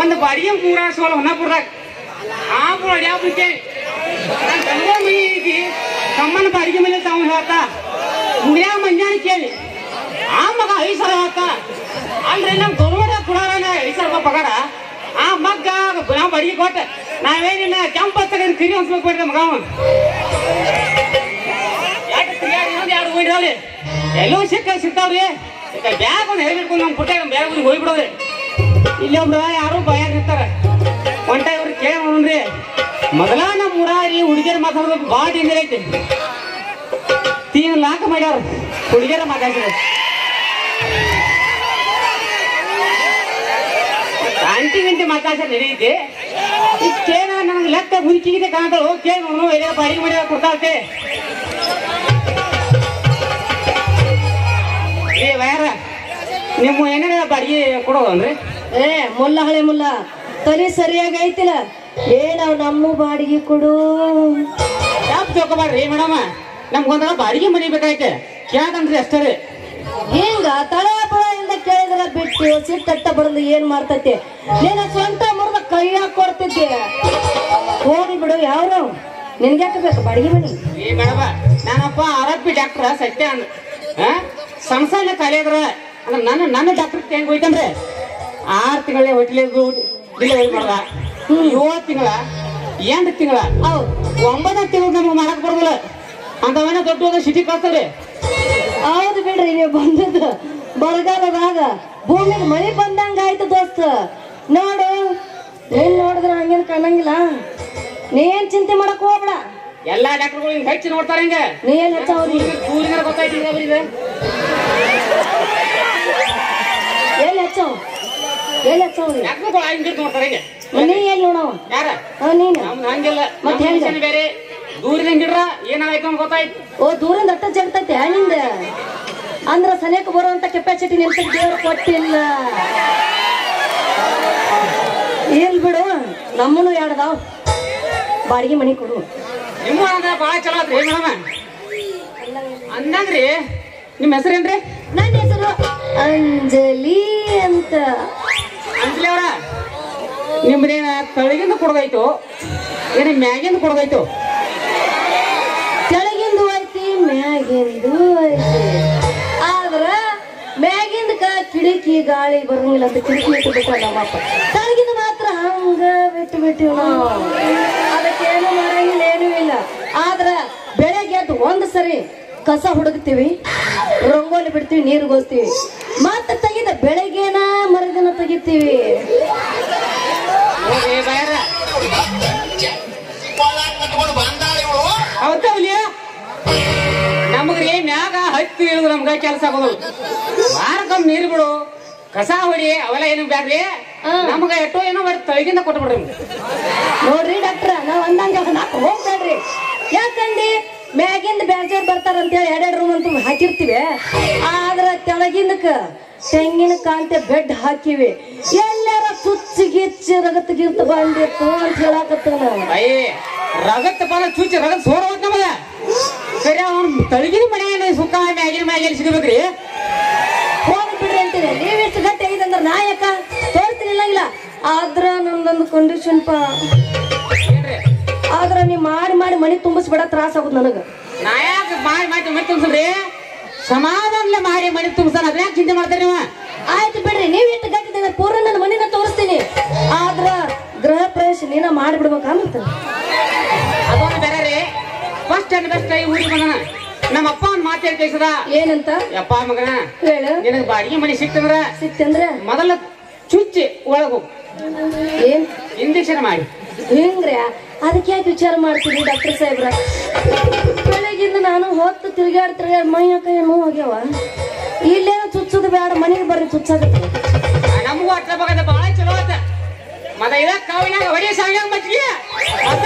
ಒಂದು ಬಾಡಿಗೆ ಮೂರ ಸೋಲ ಹೊನ್ನಾಪುರದಾಗ ಆ ಯಾವ ಬಿಟ್ಟೆ ಗಂಗ ಮನಿ ಐತಿ ತಮ್ಮನ ಬಾಡಿಗೆ ಮೇಲೆ ತಾವು ಹೇಳ್ತಾ ಮುರಿಯ ಮಂಜಾನ ಕೇಳಿ ಆ ಮಗ 5,000 ಹೇಳ್ತ ಅಲ್ರಿ ನಮ್ ಗೌರ್ಮೆಂಟ್ ಕೊಡೋಣ 5,000 ಪಗಾರ ಆ ಮಗ್ಗ ನಾವು ಬಾಡಿಗೆ ಕೊಟ್ಟೆ ನಾವೇನಿನ್ನ ಕೆಂಪ ತಗೊಂಡು ಕಿರಿ ಹೊಂದ್ಬೇಕು ಬಿಡ್ರಿ ಮಗ ಯಾಕೆ ತಿರುಗಾಡಿ ಎರಡು ಹೋಗಿಡಲಿ ಎಲ್ಲೋ ಸಿಗ್ತಾವ್ರಿ ಬ್ಯಾಗ್ ಒಂದು ಹೇಳ್ಬಿಡ್ಕೊಂಡು ನಮ್ ಪುಟ್ಟ ಬ್ಯಾಗ್ ಹೋಗ್ಬಿಡೋದ್ರಿ ಇಲ್ಲಿ ಒಬ್ರು ಯಾರು ಭಯಾಗ ಇರ್ತಾರ ಒಂಟ ಇವ್ರು ಕೇಳಿ ನೋಡ್ರಿ ಮೊದಲ ನಮ್ಮ ಊರಾರಿ ಹುಡುಗಿಯರು ಮಾತಾಡೋದು ಭಾಳ ಡೇಂಜರ್ ಐತಿ 3 ಲಾಖ ಮಾಡ್ಯಾರ ಹುಡುಗಿಯರ ಮಾತಾಡ್ತಾರೆ ಗಂಟೆ ಮಾತಾಡ್ತಾರೆ ನಡೀತಿ ಈಗ ಕೇಳ ನನಗೆ ಲೆಕ್ಕ ಹುಡುಕಿಗಿದೆ ಕಾಣ್ತಾಳು ಕೇಳಿ ನೋಡು ಎಲ್ಲ ಬಾಡಿಗೆ ಮಾಡಿ ಕೊಡ್ತಾಳ್ತೆ ಏ ವ್ಯಾರ ನಿಮ್ಮ ಏನಾರ ಬಾಡಿಗೆ ಕೊಡೋದು ಅಂದ್ರೆ ಮುಲ್ಲ ಹಳೆ ಮುಲ್ಲ ತಲೆ ಸರಿಯಾಗಿ ಐತಿಲ್ಲ ನಾವು ನಮ್ಮ ಬಾಡಿಗೆ ಕೊಡು ಯಾಕೆ ತಿಳ್ಕೊಬಾರ್ರಿ ಮೇಡಮ್ ನಮ್ಗೊಂದ ಬಾಡಿಗೆ ಮನಿ ಬೇಕಾಯ್ತೆ ಕೇಳಂದ್ರಿ ಅಷ್ಟೇ ರೀ ಹಿಂಗ ತಳ ಪಳ ಇಂದ ಕೇಳಿದ್ರ ಬಿಟ್ಟು ಸಿಟ್ಟಟ್ಟ ಬರಲು ಏನ್ ಮಾಡ್ತೈತಿ ನೀನ ಸ್ವಂತ ಮುರಿದ ಕೈಯಾಗ ಕೊಡ್ತಿದ್ದೆ ಹೋಗಿ ಬಿಡು ಯಾವ್ರು ನಿನ್ಗ್ಯಾಕ ಬೇಕು ಬಾಡಿಗೆ ಮನಿ ಈ ಮೇಡಮ ನಾನಪ್ಪ ಆರೋಪಿ ಡಾಕ್ಟರ್ ಸತ್ಯ ಅಂದ ಸಣ್ಣ ಕಾಲೇ ಇದ್ರ ಅಂದ್ರೆ ನನ್ನ ಡಾಕ್ಟರ್ ಹೆಂಗ್ ಹೋಯ್ತಂದ್ರೆ 6 ತಿಂಗಳೇ ಹೊಟ್ಟಲಿದ್ದು ಡಿಲಿವರಿ ಮಾಡ್ದ 7 ತಿಂಗಳ 8 ತಿಂಗಳ 9 ತಿಂಗಳು ನಮ್ಗೆ ಮಾಡಕ್ ಬರೋದಿಲ್ಲ ಅಂತವೇನ ದೊಡ್ಡ ಹೋದ ಸಿಟಿ ಕಳ್ತಾರೆ ಹೌದು ಬಿಡ್ರಿ ನೀವು ಬಂದದ್ದು ಬರಗಾಲದಾಗ ಭೂಮಿಗೆ ಮಳಿ ಬಂದಂಗ ಆಯ್ತು ದೋಸ್ತ ನೋಡು ನೀನ್ ನೋಡಿದ್ರ ಹಂಗೇನ್ ಕಾಣಂಗಿಲ್ಲ ನೀನ್ ಚಿಂತೆ ಮಾಡಕ್ ಹೋಗ್ಬೇಡ ಎಲ್ಲಾ ಡಾಕ್ಟರ್ಗಳು ಹಿಂಗ್ ಹೆಚ್ಚು ನೋಡ್ತಾರ ಹಿಂಗ ನೀ ಏನ್ ಹೆಚ್ಚಾವ್ರಿ ಸೂರ್ಯನ ಗೊತ್ತಾಯ್ತು ಎಲ್ಲಿ ಹೆಚ್ಚಾವ್ ಎಲ್ಲಿ ಹೆಚ್ಚಾವ್ರಿ ಡಾಕ್ಟರ್ಗಳು ಹಿಂಗ್ ನೋಡ್ತಾರ ಹಿಂಗ ನೀ ಎಲ್ಲಿ ನೋಡವ ಯಾರ ನೀನ್ ನಮ್ದು ಹಂಗಿಲ್ಲ ಮತ್ತೆ ಹೆಂಗ ಬೇರೆ ದೂರದಿಂದ ಗಿಡ್ರ ಏನಾಯ್ತು ಅಂತ ಗೊತ್ತಾಯ್ತು ಓ ದೂರಿಂದ ಅಟ್ಟ ಜಗ್ತೈತೆ ನಿಂದ ಅಂದ್ರ ಸನೇಕ ಬರುವಂತ ಕೆಪಾಸಿಟಿ ನಿಂತ ದೇವ್ರು ಕೊಟ್ಟಿಲ್ಲ ಏನ್ ಬಿಡು ನಮ್ಮನು ಎರಡದಾವ್ ಬಾಡಿಗೆ ಮನಿ ಕೊಡು ನಿಮ್ಮ ಅಂದ್ರ ಬಾಳ ಚಲೋ ಆತ್ರಿ ಮೇಡಮ ಅಂದಂಗ್ರಿ ನಿಮ್ಮ ಹೆಸರೇನ್ರಿ ನನ್ನ ಹೆಸರು ಅಂಜಲಿ ಅಂತ ಅಂಜಲಿ ಅವ್ರ ನಿಮ್ದೇನ ತಳಗಿಂದ ಕೊಡೋದೈತು ಏನ ಮ್ಯಾಗಿಂದ ಕೊಡೋದೈತು ಕೆಳಗಿಂದು ಐತಿ ಮ್ಯಾಗಿಂದು ಐತಿ ಆದ್ರ ಮ್ಯಾಗಿಂದ ಕಿಟಕಿ ಗಾಳಿ ಬರಂಗಿಲ್ಲ ಅಂತ ಕಿಟಕಿ ಇಟ್ಟು ಬಿಟ್ಟ ನಮ್ಮಪ್ಪ ಕೆಳಗಿಂದ ಮಾತ್ರ ಹಂಗ ಬಿಟ್ಟು ಬಿಟ್ಟಿವ್ ನಾವು ಅದಕ್ಕೇನು ಮಾಡಂಗಿಲ್ಲ ಏನೂ ಇಲ್ಲ ಆದ್ರ ಬೆಳಗ್ಗೆ ಎದ್ದು ಒಂದ್ ಸರಿ ಕಸ ಹುಡುಕ್ತಿವಿ ರಂಗೋಲಿ ಬಿಡ್ತೀವಿ ನೀರು ಗೋಸ್ತೀವಿ ಮತ್ತೆ ತೆಗಿದ ಬೆಳಗ್ಗೆನ ಮರುದಿನ ತೆಗಿತೀವಿ ನಮಗ್ರಿ ಮ್ಯಾಗ ಹತ್ತಿ ಇಳಿದು ನಮ್ಗ ಕೆಲಸ ಆಗೋದು ವಾರಕ್ಕೊಮ್ಮೆ ನೀರು ಬಿಡು ಕಸ ಹೊಡಿ ಅವೆಲ್ಲ ಏನು ಬ್ಯಾಡ್ರಿ ನಮ್ಗ ಎಷ್ಟೋ ಏನೋ ಮಾಡಿ ತಳಗಿಂದ ಕೊಟ್ಬಿಡ್ರಿ ನೋಡ್ರಿ ಡಾಕ್ಟ್ರ ನಾವ್ ಅಂದಂಗ ಹೋಗ್ಬೇಡ್ರಿ ಯಾಕಂದಿ ಮ್ಯಾಗಿಂದ ಬ್ಯಾಜರ್ ಬರ್ತಾರ ಅಂತ ಹೇಳಿ 2 ರೂಮ್ ಅಂತ ಹಾಕಿರ್ತೀವಿ ಆದ್ರ ತೆಳಗಿಂದಕ್ಕ ತೆಂಗಿನ ಕಾಂತೆ ಬೆಡ್ ಹಾಕಿವಿ ಎಲ್ಲಾರ ಚುಚ್ಚಿಗಿಚ್ಚಿ ರಗತ್ ಗಿರ್ತ ಬಂದಿತ್ತು ಅಂತ ಹೇಳಾಕತ್ತ ರಗತ್ ಬಂದ ಚುಚ್ಚಿ ರಗತ್ ಸೋರವತ್ ನಮಗ ಸರಿ ಅವ್ನ ತಳಗಿನ ಮನೆ ಸುಖ ಮ್ಯಾಗಿನ ಮ್ಯಾಗ ಸಿಗಬೇಕ್ರಿ ಹೋಗಿ ಬಿಡ್ರಿ ಅಂತೀನಿ ನೀವೆಷ್ಟು ಗಟ್ಟಿ ಆಗಿದೆ ಅಂದ್ರೆ ನಾಯಕ ತೋರ್ತಿನಿಲ್ಲ ಇಲ್ಲ ಆದ್ರ ನಮ್ದೊಂದು ಕಂಡೀಷನ್ ಪಾ ಆದ್ರ ನೀವ್ ಮಾಡಿ ಮನಿ ತುಂಬಿಸ್ಬೇಡ ತ್ರಾಸ ಆಗುದು ನನಗ ನಾ ಯಾಕೆ ಮಾಡಿ ಮನಿ ತುಂಬಿಸ್ರಿ ಸಮಾಧಾನ ಮಾಡಿ ಮನಿ ತುಂಬಿಸ್ತಾನ ಅದ್ರ ಯಾಕೆ ಚಿಂತೆ ಮಾಡ್ತಾರ ನೀವು ಆಯ್ತು ಬಿಡ್ರಿ ನೀವ್ ಇಟ್ಟು ಗಟ್ಟಿದ ಪೂರ್ಣ ನನ್ನ ಮನಿನ ತೋರಿಸ್ತೀನಿ ಆದ್ರ ಗೃಹ ಪ್ರವೇಶ ನೀನ ಮಾಡಿಬಿಡ್ಬೇಕಂತ ಅದೊಂದು ಬೇರೆ ರೀ ಫಸ್ಟ್ ಅಂಡ್ ಬೆಸ್ಟ್ ಊರಿಗೆ ಬಂದನ ನಮ್ಮ ಅಪ್ಪ ಒಂದ್ ಮಾತು ಹೇಳ್ತೈಸದ ಏನಂತ ಯಪ್ಪ ಮಗನ ಹೇಳು ನಿನಗ್ ಬಾಡಿಗೆ ಮನಿ ಸಿಕ್ತಂದ್ರ ಮೊದಲ ಚುಚ್ಚಿ ಒಳಗು ಏನ್ ಇಂಜೆಕ್ಷನ್ ಮಾಡಿ ಹಿಂಗ್ರಿ ಅದಕ್ಕೆ ಯಾಕೆ ವಿಚಾರ ಮಾಡ್ತೀವಿ ಡಾಕ್ಟರ್ ಸಾಹೇಬ್ರ ಬೆಳಗಿಂದ ನಾನು ಹೊತ್ತು ತಿರ್ಗಾಡ್ ಮೈ ಯಾಕ ನೋವು ಆಗ್ಯಾವ ಇಲ್ಲೇನೋ ಚುಚ್ಚೋದು ಬೇಡ ಮನೆಗೆ ಬರ್ರಿ ಚುಚ್ಚಾಗತ್ತೆ ನಮಗೂ ಅಟ್ಟ ಬಗದ ಬಹಳ ಚಲೋ ಆತ ಮದ ಇದ ಕಾವಿನಾಗ ಹೊಡಿ ಸಾಂಗ್ ಮಚ್ಚಿಗೆ ಮತ್ತ